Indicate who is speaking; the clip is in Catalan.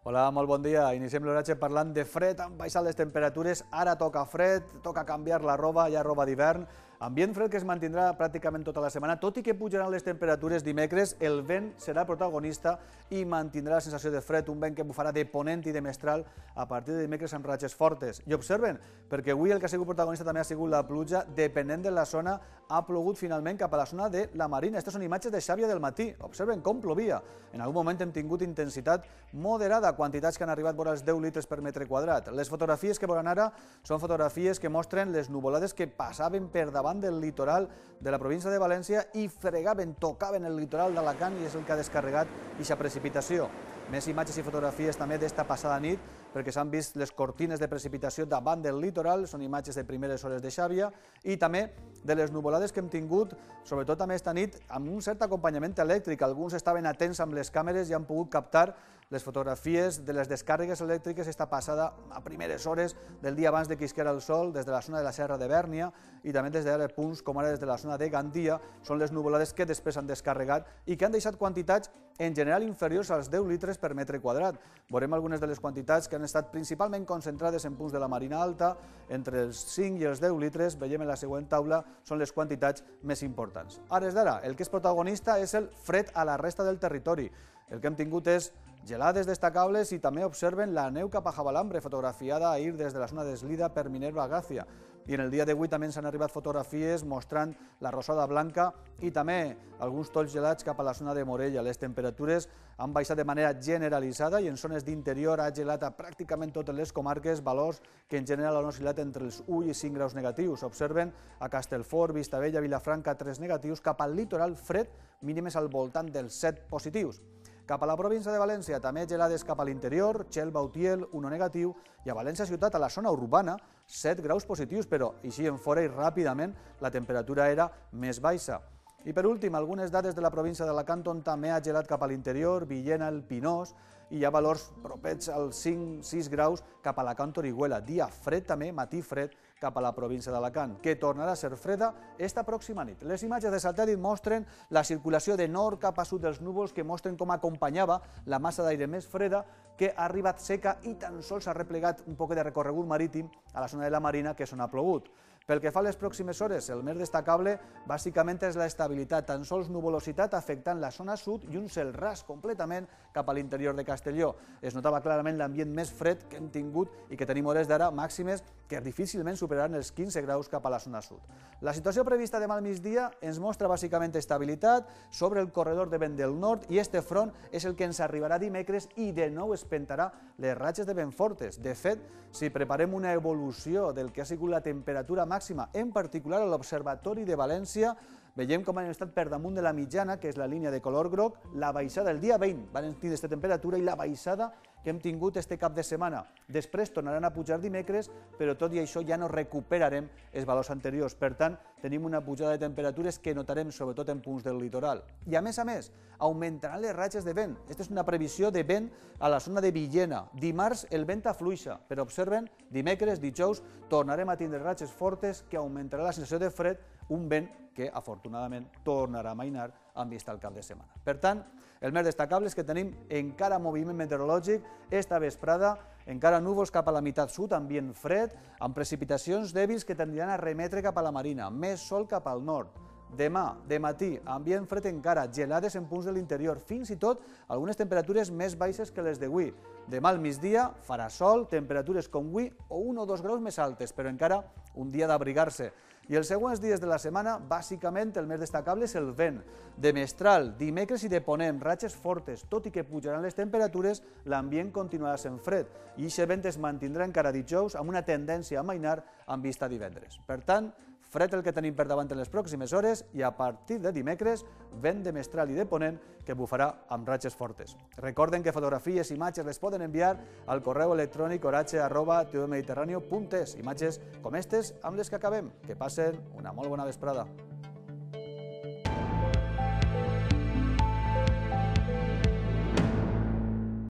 Speaker 1: Hola, molt bon dia. Iniciem l'oratge parlant de fred, han baixat les temperatures, ara toca fred, toca canviar la roba, ja roba d'hivern. Ambient fred que es mantindrà pràcticament tota la setmana, tot i que pujaran les temperatures dimecres, el vent serà protagonista i mantindrà la sensació de fred, un vent que bufarà de ponent i de mestral a partir de dimecres amb ratxes fortes. I observen, perquè avui el que ha sigut protagonista també ha sigut la pluja, depenent de la zona, ha plogut finalment cap a la zona de la Marina. Aquestes són imatges de Xàbia del matí. Observen com plovia. En algun moment hem tingut intensitat moderada, quantitats que han arribat vora els 10 litres per metre quadrat. Les fotografies que veuran ara són fotografies que mostren les nuvolades que passaven per davant del litoral de la província de València i fregaven, tocaven el litoral d'Alacant i és el que ha descarregat aquesta precipitació. Més imatges i fotografies també d'esta passada nit, perquè s'han vist les cortines de precipitació davant del litoral, són imatges de primeres hores de Xàbia, i també de les nuvolades que hem tingut, sobretot també esta nit, amb un cert acompanyament elèctric. Alguns estaven atents amb les càmeres i han pogut captar les fotografies de les descàrregues elèctriques esta passada a primeres hores del dia abans de que isquera el sol, des de la zona de la Serra de Bèrnia i també des de punts com ara des de la zona de Gandia. Són les nuvolades que després han descarregat i que han deixat quantitats en general inferiors als 10 litres per metre quadrat. Veurem algunes de les quantitats que han estat principalment concentrades en punts de la Marina Alta, entre els 5 i els 10 litres, veiem en la següent taula, són les quantitats més importants. A hores d'ara, el que és protagonista és el fred a la resta del territori. El que hem tingut és gelades destacables i també observen la neu cap a Javalambre, fotografiada ahir des de la zona d'Eslida per Minerva Gàcia. I en el dia d'avui també ens han arribat fotografies mostrant la rosada blanca i també alguns tolls gelats cap a la zona de Morella. Les temperatures han baixat de manera generalitzada i en zones d'interior ha gelat a pràcticament totes les comarques, valors que en general han oscil·lat entre els 1 i 5 graus negatius. Observen a Castellfort, Vistabella, Vilafranca, 3 negatius, cap al litoral fred, mínimes al voltant dels 7 positius. Cap a la província de València també gelades cap a l'interior, Xelva, Utiel, 1 negatiu, i a València ciutat, a la zona urbana, 7 graus positius, però així en fora i ràpidament la temperatura era més baixa. I per últim, algunes dades de la província d'Alacant on també ha gelat cap a l'interior, Villena, el Pinós, i hi ha valors propers als 5-6 graus cap a Alacant, Orihuela. Dia fred també, matí fred, cap a la província d'Alacant, que tornarà a ser freda esta pròxima nit. Les imatges de satèl·lit mostren la circulació de nord cap a sud dels núvols que mostren com acompanyava la massa d'aire més freda que ha arribat seca i tan sols ha replegat un poc de recorregut marítim a la zona de la Marina, que és on ha plogut. Pel que fa a les pròximes hores, el més destacable bàsicament és l'estabilitat, tan sols nuvolositat afectant la zona sud i un cel ras completament cap a l'interior de Castelló. Es notava clarament l'ambient més fred que hem tingut i que tenim hores d'ara màximes que difícilment superaran els 15 graus cap a la zona sud. La situació prevista demà al migdia ens mostra bàsicament estabilitat sobre el corredor de vent del nord i este front és el que ens arribarà dimecres i de nou espentarà les ratxes de vent fortes. De fet, si preparem una evolució del que ha sigut la temperatura màxima, en particular a l'Observatori de València, veiem com han estat per damunt de la mitjana, que és la línia de color groc, la baixada el dia 20 van tenir aquesta temperatura i la baixada que hem tingut este cap de setmana. Després tornaran a pujar dimecres, però tot i això ja no recuperarem els valors anteriors. Per tant, tenim una pujada de temperatures que notarem sobretot en punts del litoral. I a més, augmentaran les ratxes de vent. Aquesta és una previsió de vent a la zona de Villena. Dimarts el vent afluixa, però observen, dimecres, dijous, tornarem a tindre ratxes fortes que augmentarà la sensació de fred, un vent que afortunadament tornarà a amainar amb vista al cap de setmana. Per tant, el més destacable és que tenim encara moviment meteorològic esta vesprada, encara núvols cap a la meitat sud, ambient fred, amb precipitacions dèbils que tendiran a remetre cap a la Marina, més sol cap al nord. Demà, de matí, ambient fred encara, gelades en punts de l'interior, fins i tot algunes temperatures més baixes que les d'avui. Demà al migdia farà sol, temperatures com avui o 1 o 2 graus més altes, però encara un dia d'abrigar-se. I els següents dies de la setmana, bàsicament, el més destacable és el vent. De mestral, dimecres i de ponent, ratxes fortes, tot i que pujaran les temperatures, l'ambient continuarà sent fred. I aquest vent es mantindrà encara dijous amb una tendència a amainar amb vista a divendres. Per tant, fred el que tenim per davant en les pròximes hores i a partir de dimecres, vent de mestral i de ponent que bufarà amb ratxes fortes. Recorden que fotografies i imatges les poden enviar al correu electrònic oratge@tvmediterraneo.es. Imatges com aquestes amb les que acabem. Que passen una molt bona vesprada.